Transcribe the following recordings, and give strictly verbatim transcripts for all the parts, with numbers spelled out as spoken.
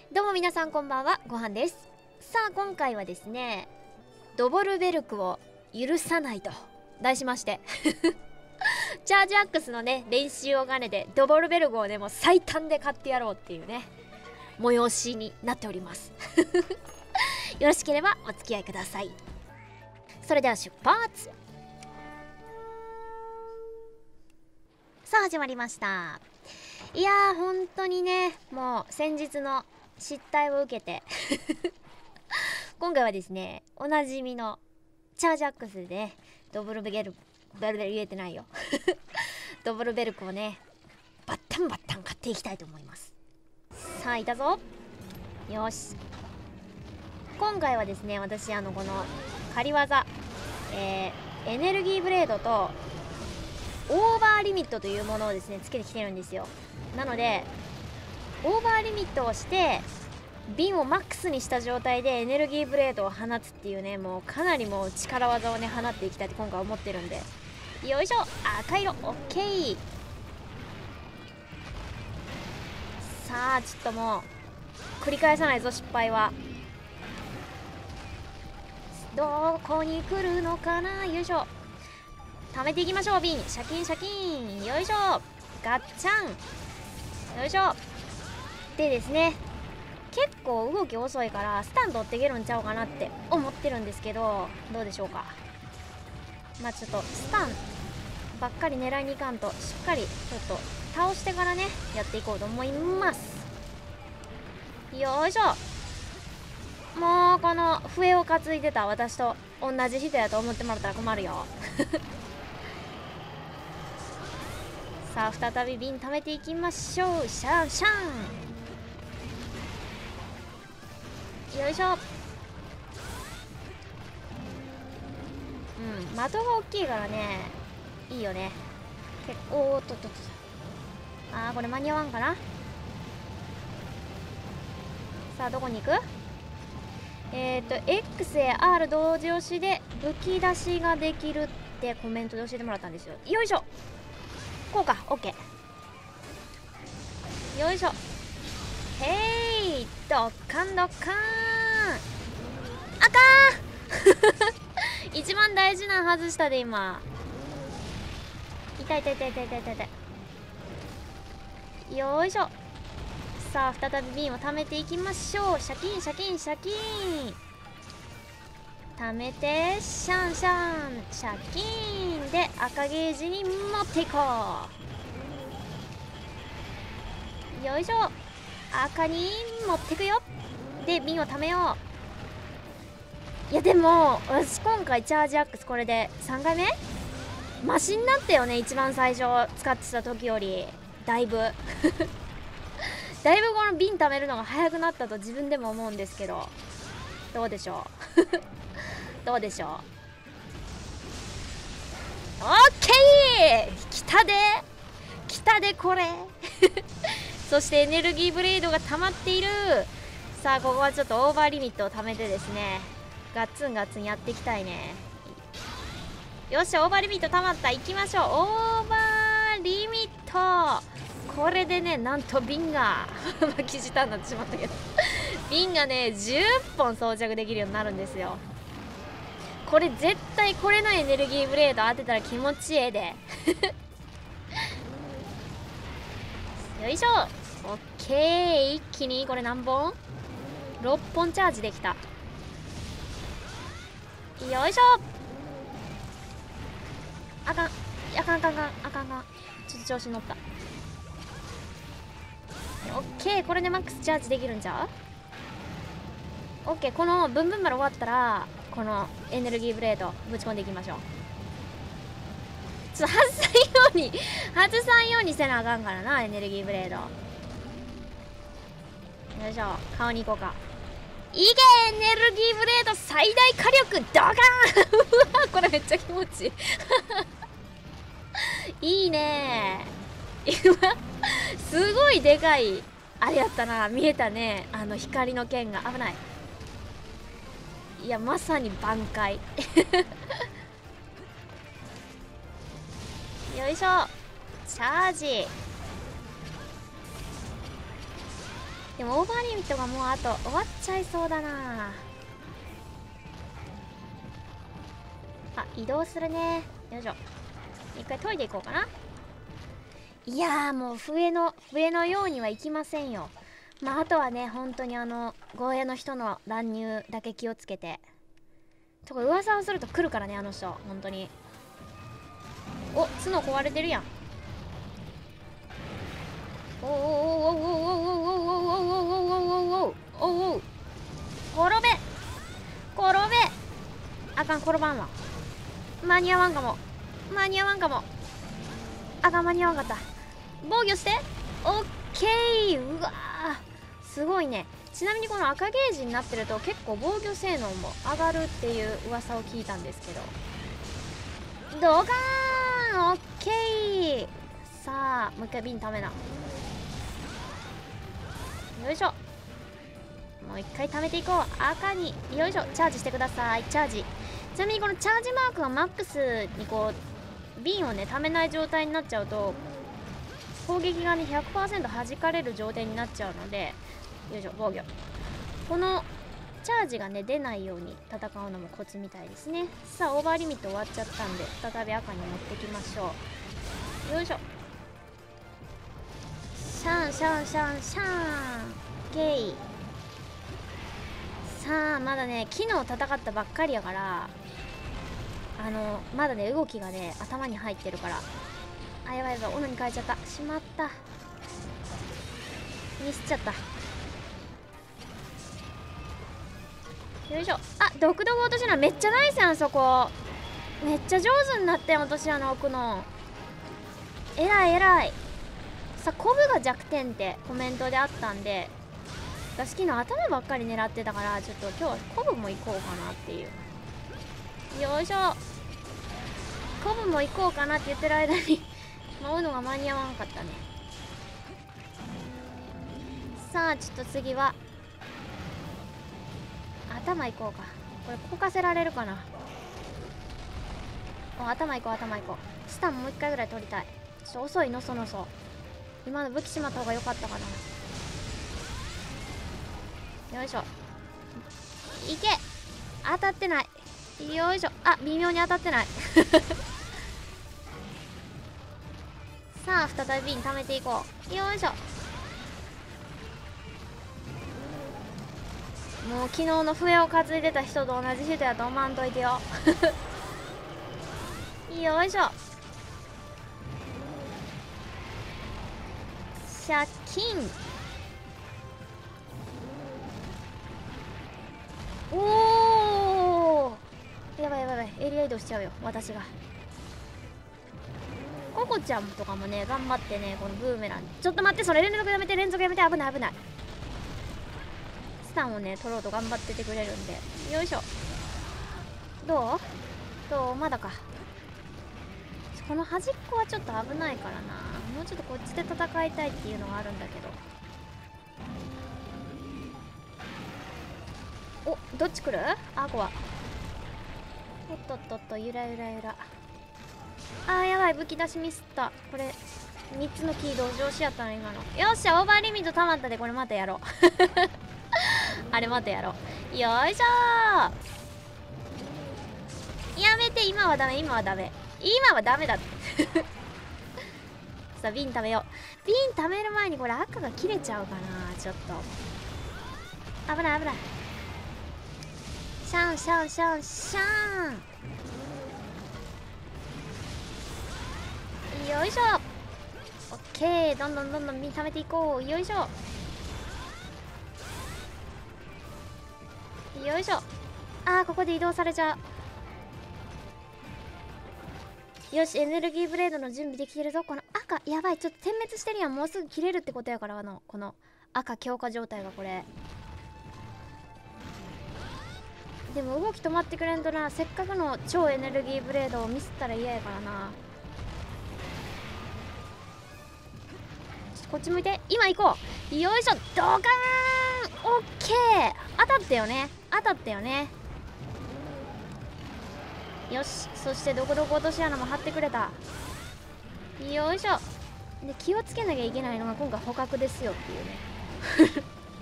どうも皆さんこんばんは、ごはんです。さあ今回はですね、ドボルベルクを許さないと題しましてチャージアックスのね練習を兼ねてドボルベルクをねもう最短で買ってやろうっていうね催しになっておりますよろしければお付き合いください。それでは出発。さあ始まりました。いやー本当にね、もう先日の失態を受けて今回はですね、おなじみのチャージアックスでねドボルベルベルベル言えてないよドボルベルクをねバッタンバッタン買っていきたいと思います。さあいたぞ。よし、今回はですね、私あのこの仮技、えー、エネルギーブレードとオーバーリミットというものをですねつけてきてるんですよ。なのでオーバーリミットをして瓶をマックスにした状態でエネルギーブレードを放つっていうね、もうかなりもう力技をね放っていきたいって今回思ってるんで、よいしょ、赤色オッケー。さあちょっともう繰り返さないぞ失敗は。どこに来るのかな。よいしょ、貯めていきましょう。瓶シャキンシャキン、よいしょ、ガッチャン、よいしょ。でですね、結構動き遅いからスタン取っていけるんちゃうかなって思ってるんですけど、どうでしょうか。まあちょっとスタンばっかり狙いにいかんと、しっかりちょっと倒してからねやっていこうと思います。よいしょ。もうこの笛を担いでた私と同じ人やと思ってもらったら困るよさあ再び瓶貯めていきましょう。シャンシャン、よいしょ。うん、的が大きいからねいいよね。結構おーっとっとっと、あーこれ間に合わんかな。さあどこに行く。えっと X や R 同時押しで武器出しができるってコメントで教えてもらったんですよ。よいしょ、こうか、 OK。 よいしょ、へい、ドッカンドッカーン、あかー一番大事なの外したで今。痛い痛い痛い痛い痛い痛い痛い。よいしょ。さあ再び瓶を貯めていきましょう。シャキンシャキンシャキン、貯めてシャンシャンシャキンで赤ゲージに持っていこう。よいしょ、赤に持ってくよ。で瓶を貯めよう。いやでも私今回チャージアックスこれでさんかいめマシになったよね。一番最初使ってた時よりだいぶだいぶこの瓶貯めるのが早くなったと自分でも思うんですけど、どうでしょうどうでしょう。オッケー、来たで来たでこれそしてエネルギーブレードが溜まっている。さあここはちょっとオーバーリミットを貯めてですね、ガッツンガッツンやっていきたいね。よっしゃ、オーバーリミット溜まった、行きましょう。オーバーリミット、これでねなんと瓶が巻き舌になってしまったけど瓶がねじゅっぽん装着できるようになるんですよ。これ絶対これのエネルギーブレード当てたら気持ちええでよいしょ、オッケー。一気にこれ何本 ?ろっ 本チャージできた。よいしょ、あかんあかんあかんあかんあかんあかん、ちょっと調子に乗った。オッケー、これでマックスチャージできるんちゃう。オッケー、このブンブン丸終わったらこのエネルギーブレードぶち込んでいきましょう。ちょっと外さんように外さんようにせなあかんからな、エネルギーブレード。よいしょ、顔に行こうか。いけ、エネルギーブレード最大火力ドカーンうわこれめっちゃ気持ちいいいいねー今すごいでかいあれやったな、見えたね、あの光の剣が危ない。いやまさに挽回よいしょ、チャージ。 でもオーバーリミットがもうあと終わっちゃいそうだなあ。移動するね。よいしょ。一回トイレ行こうかな。いやーもう笛の笛のようにはいきませんよ。まああとはね本当にあのゴーヤの人の乱入だけ気をつけて。とか噂をすると来るからねあの人本当に。お角壊れてるやん。おおおおおおおおおおおおおおおお転べ転べ。あかん転ばんわ。間に合わんかも間に合わんかも。あかん間に合わんかった。防御してオッケー。うわーすごいね。ちなみにこの赤ゲージになってると結構防御性能も上がるっていう噂を聞いたんですけど。ドカーンオッケー。さあもう一回瓶ためな。よいしょ。もう一回貯めていこう。赤によいしょ。チャージしてください。チャージ。ちなみにこのチャージマークがマックスにこう瓶をね貯めない状態になっちゃうと攻撃がね ひゃくパーセント 弾かれる状態になっちゃうので、よいしょ防御。このチャージがね出ないように戦うのもコツみたいですね。さあオーバーリミット終わっちゃったんで再び赤に持ってきましょう。よいしょ。シャンシャンシャンシャンゲイ。さあまだね昨日戦ったばっかりやからあのまだね動きがね頭に入ってるから。あやばいやばい斧に変えちゃった。しまった。ミスっちゃった。よいしょ。あ毒毒落とし穴めっちゃナイスやん。そこめっちゃ上手になってん落とし穴置くの。えらいえらい。さあコブが弱点ってコメントであったんで私昨日頭ばっかり狙ってたからちょっと今日はコブも行こうかなっていう。よいしょ。コブも行こうかなって言ってる間に舞うのが間に合わんかったね。さあちょっと次は頭行こうか。これこかせられるかな。お頭行こう頭行こう。スタンもう一回ぐらい取りたい。ちょっと遅いのそのそ今の武器しまった方が良かったかな。よいしょ。いけ。当たってない。よいしょ。あ微妙に当たってないさあ再び瓶貯めていこう。よいしょ。もう昨日の笛を担いでた人と同じ人やと思わんといてよよいしょ。借金。おおやばいやばいやばい。エリア移動しちゃうよ私が。ココちゃんとかもね頑張ってねこのブーメラン。ちょっと待ってそれ連続やめて連続やめて。危ない危ない。スタンをね取ろうと頑張っててくれるんで。よいしょ。どうどうまだか。この端っこはちょっと危ないからな。もうちょっとこっちで戦いたいっていうのがあるんだけど。おどっち来る。あこはおっとっとっとゆらゆらゆら。あーやばい武器出しミスった。これみっつのキー同時押しやったの今の。よっしゃオーバーリミットたまったで。これまたやろうあれまたやろう。よいしょー。やめて今はダメ今はダメ今はダメだってさあ瓶貯めよう。瓶貯める前にこれ赤が切れちゃうかな。ちょっと危ない危ない。シャンシャンシャンシャン。よいしょ。オッケー。どんどんどんどん瓶貯めていこう。よいしょよいしょ。あーここで移動されちゃう。よしエネルギーブレードの準備できてるぞ。この赤やばい。ちょっと点滅してるやん。もうすぐ切れるってことやから。あのこの赤強化状態がこれでも動き止まってくれんとな。せっかくの超エネルギーブレードをミスったら嫌やからな。こっち向いて今行こう。よいしょドカーン。オッケー当たったよね当たったよね。よしそしてどこどこ落とし穴も張ってくれた。よいしょ。で気をつけなきゃいけないのが今回捕獲ですよっていうね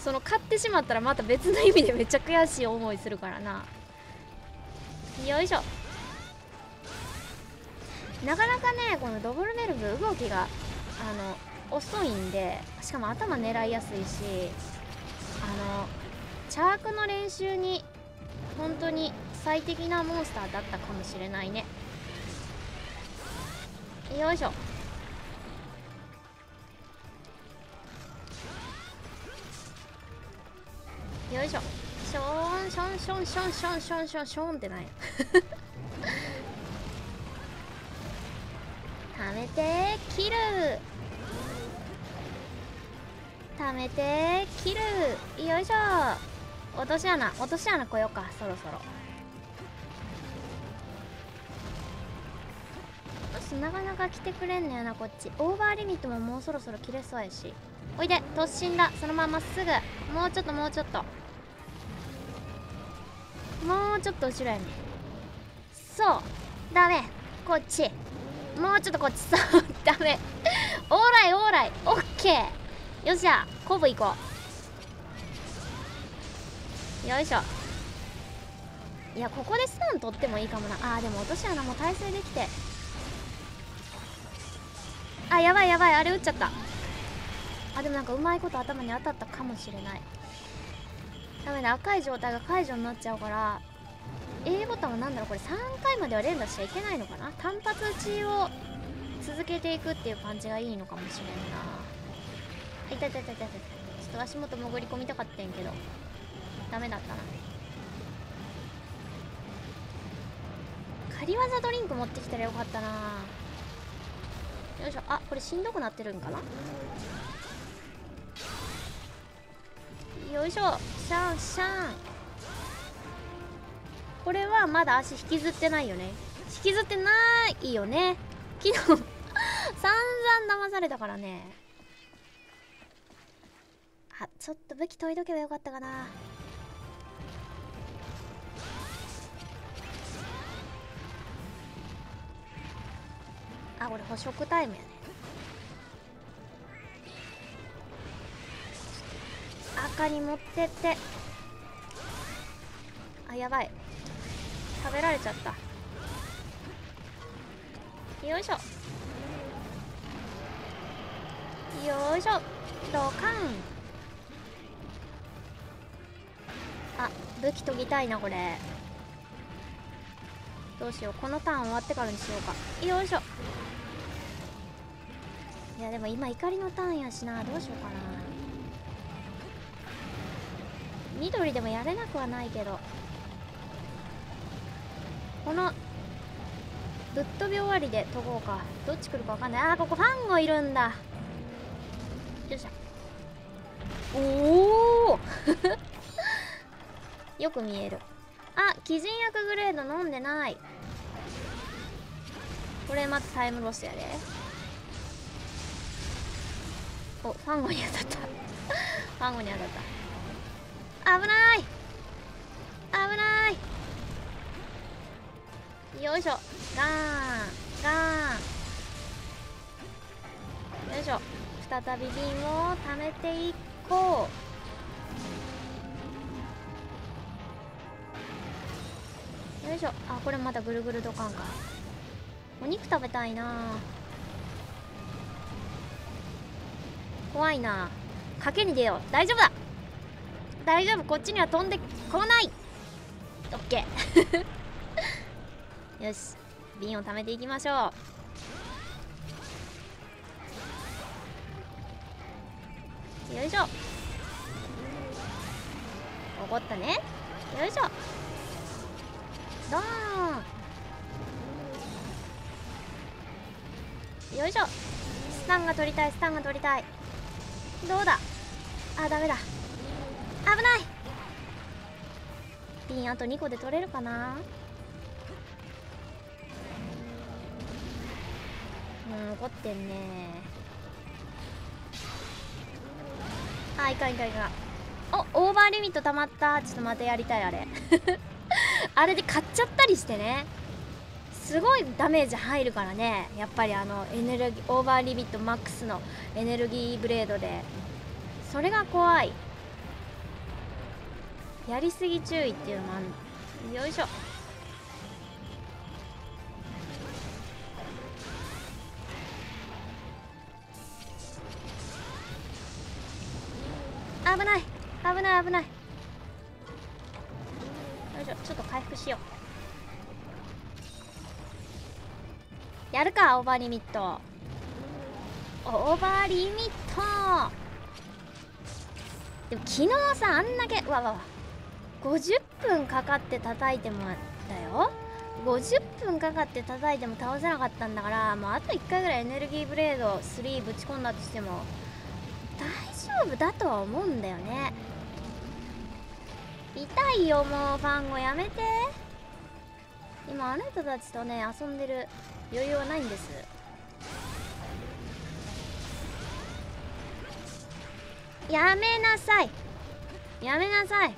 その勝ってしまったらまた別の意味でめっちゃ悔しい思いするからな。よいしょ。なかなかねこのドボルベルグ動きがあの遅いんで、しかも頭狙いやすいし、あのチャークの練習に本当に最適なモンスターだったかもしれないね。よいしょ。よいしょ。ショーンションションションションションションションってなんやためて切る、ためて切る。よいしょ。落とし穴落とし穴来ようか、そろそろ。なかなか来てくれんのよなこっち。オーバーリミットももうそろそろ切れそうやし。おいで突進だ、そのまままっすぐ。もうちょっともうちょっともうちょっと後ろやね。そうダメ、こっちもうちょっとこっち。そうダメオーライオーライオッケー。よっしゃコブ行こう。よいしょ。いやここでスタン取ってもいいかもな。あーでも落とし穴も耐性できて、あやばいやばい、あれ打っちゃった。あでもなんかうまいこと頭に当たったかもしれない。ダメだ、赤い状態が解除になっちゃうから。 A ボタンは何だろうこれ、さんかいまでは連打しちゃいけないのかな。単発打ちを続けていくっていう感じがいいのかもしれんな。いたいたいたいたいた。ちょっと足元潜り込みたかったんけどダメだったな。仮技ドリンク持ってきたらよかったな。よいしょ。あこれしんどくなってるんかな。よいしょ。シャンシャン。これはまだ足引きずってないよね。引きずってないよね。昨日散々騙されたからね。あちょっと武器研いどけばよかったかな。あこれ捕食タイムやね。赤に持ってって。あやばい、食べられちゃった。よいしょよいしょ。ドカン。あ武器研ぎたいなこれ。どうしよう、このターン終わってからにしようか。よいしょ。いやでも今怒りのターンやしな、どうしようかな。緑でもやれなくはないけど、このぶっ飛び終わりで飛ぼうか。どっち来るか分かんない。あーここファンゴいるんだ。よっしゃ。おおよく見える。あ鬼人薬グレード飲んでない。これまたタイムロスやで。おファンゴに当たったファンゴに当たった。危ない危ない。よいしょ。ガーンガーン。よいしょ。再び瓶を貯めていこう。よいしょ。あこれまたぐるぐるドカンか。お肉食べたいな。怖いな。賭けに出よう。大丈夫だ大丈夫、こっちには飛んでこない。オッケーよし瓶を貯めていきましょう。よいしょ。怒ったね。よいしょ。ドーン。よいしょ。スタンが取りたいスタンが取りたい。どうだ。あダメだ。危ない。瓶あとにこで取れるかな。うん怒ってんね。あいかんいかんいかん。おオーバーリミットたまった。ちょっとまたやりたいあれあれで買っちゃったりしてね、すごいダメージ入るからね。やっぱりあのエネルギーオーバーリミットマックスのエネルギーブレードで、それが怖い。 やりすぎ注意っていうのもあるの。よいしょ。危ない危ない危ない。よいしょ、ちょっと回復しよう。やるか、オーバーリミット。オーバーリミット。でも昨日さ、あんだけうわわわごじゅっぷんかかって叩いてもだよ。ごじゅっぷんかかって叩いても倒せなかったんだから、もうあといっかいぐらいエネルギーブレードスリーぶち込んだとしても大丈夫だとは思うんだよね。痛いよ、もうファンゴやめて。今あなたたちとね遊んでる余裕はないんです。やめなさいやめなさい。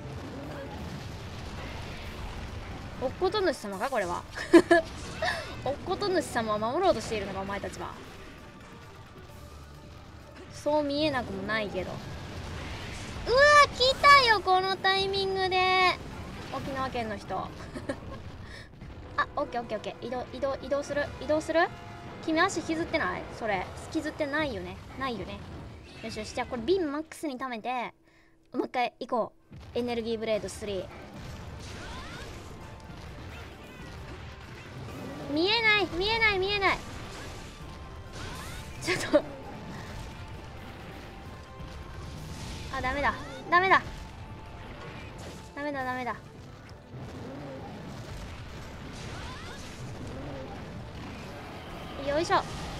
おっこと主様かこれは。おっこと主様を守ろうとしているのかお前たちは。そう見えなくもないけど。うわ来たよこのタイミングで沖縄県の人。あ、オッケーオッケーオッケー。移動移動移動する移動する。君足引きずってない？それ引きずってないよね。ないよね。よしよし、じゃあこれビンマックスに溜めてもう一回行こう。エネルギーブレードスリー。見えない見えない見えない。ちょっとあ、ダメだダメだダメだダメだ。よいしょ。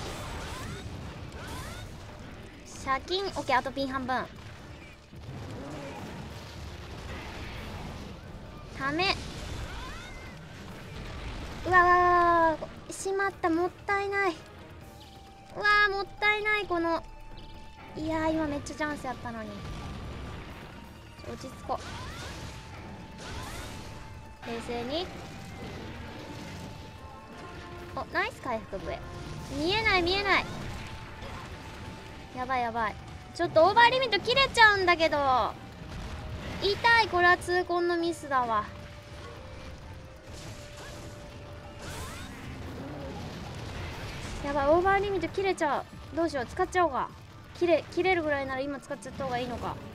借金オッケー。あとピン半分ため。うわわわわ、しまった。もったいない。うわーもったいない。このいやー今めっちゃチャンスやったのに。落ち着こう。冷静に。おナイス回復笛。見えない見えない。やばいやばい。ちょっとオーバーリミット切れちゃうんだけど痛い。これは痛恨のミスだわ。やばい、オーバーリミット切れちゃう。どうしよう、使っちゃおうか。切れ切れるぐらいなら今使っちゃった方がいいのか。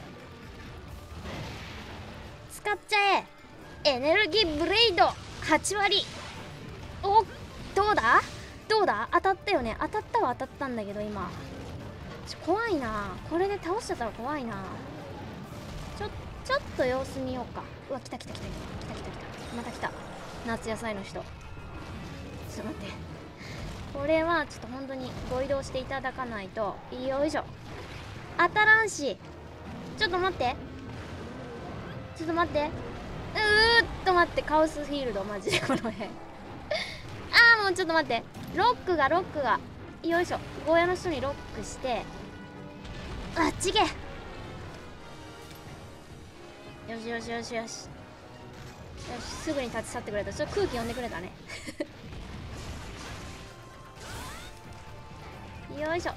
使っちゃえ。エネルギーブレイドはち割。お、どうだどうだ。当たったよね。当たったは当たったんだけど今ちょ怖いな。これで倒しちゃったら怖いな。ちょちょっと様子見ようか。うわ来た来た来た来た来た来た。また来た夏野菜の人。ちょっと待って、これはちょっと本当にご移動していただかないと。よいしょ。当たらんし。ちょっと待ってちょっと待って。うーっと待って。カオスフィールドマジでこの辺。ああもうちょっと待って。ロックがロックがよいしょ。ゴーヤの人にロックしてあっちげ。よしよしよしよしよし、すぐに立ち去ってくれた。ちょっと空気読んでくれたね。よいしょ。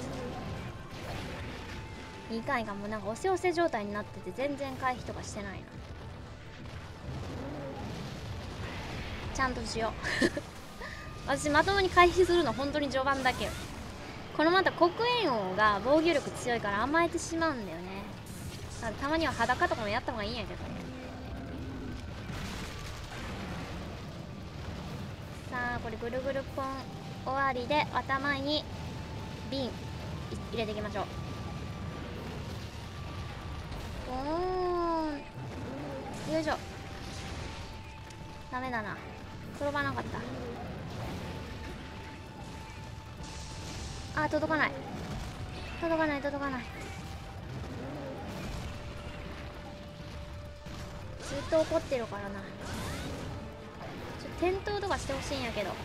いかんいかん。もうなんか押せ押せ状態になってて全然回避とかしてないな。ちゃんとしよう。私まともに回避するの本当に序盤だけよ。このまた黒煙王が防御力強いから甘えてしまうんだよね。だからたまには裸とかもやった方がいいんやけどね。さあこれぐるぐるポン終わりで頭に瓶入れていきましょう。おーんよいしょ。ダメだな、転ばなかった。あー届かない届かない届かない。ずっと怒ってるからな。ちょっと転倒とかしてほしいんやけど。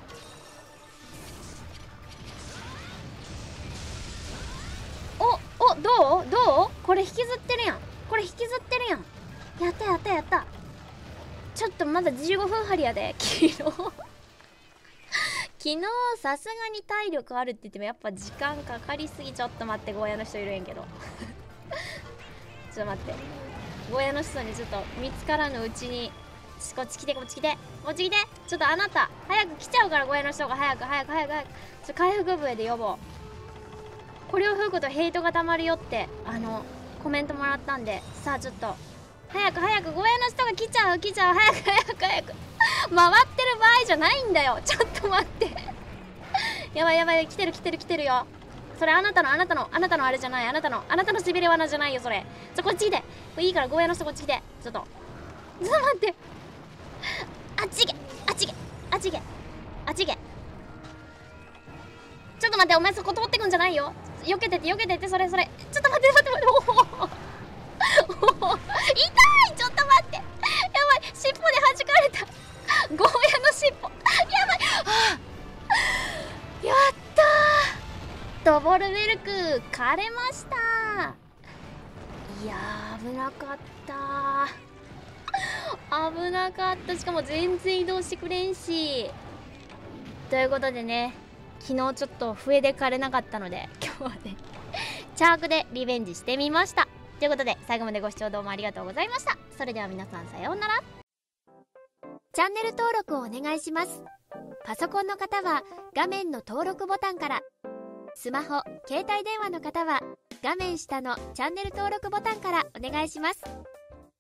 おおどうどうこれ引きずってるやん。これ引きずってるやん。やったやったやった。ちょっとまだじゅうごふん張りやで。昨日昨日さすがに体力あるって言ってもやっぱ時間かかりすぎ。ちょっと待って、ゴーヤの人いるんやけど。ちょっと待って、 ゴーヤの子孫にちょっと見つからぬうちに、こっち来てこっち来てこっち来て、ちょっとあなた早く来ちゃうから、ゴーヤの人が早く早く早く早く、ちょ回復笛で呼ぼう。これを吹くとヘイトがたまるよってあのコメントもらったんで、さあちょっと早く早くゴーヤの人が来ちゃう来ちゃう、早く早く早く回ってる場合じゃないんだよ、ちょっと待ってやばいやばい、来てる来てる来てるよ。それあなたのあなたのあなたのあれじゃない、あなたのあなたのしびれ罠じゃないよそれ。ちょこっち来て、いいからゴーヤの人こっち来て、ちょっとちょっと待って、あっち行けあっち行けあっち行けあっち行け、ちょっと待って、お前そこ通ってくんじゃないよ、避けてて避けてて、それそれ、ちょっと待って待って待って、おおおお痛い、ちょっと待って、やばい、尻尾で弾かれたゴーヤの尻尾、やばい、はあ、やったー、ドボルベルク枯れました。いやー危なかったー、危なかった。しかも全然移動してくれんし。ということでね、昨日ちょっと笛で枯れなかったので、今日はねチャークでリベンジしてみました。ということで最後までご視聴どうもありがとうございました。それでは皆さんさようなら。チャンネル登録をお願いします。パソコンの方は画面の登録ボタンから、スマホ、携帯電話の方は画面下のチャンネル登録ボタンからお願いします。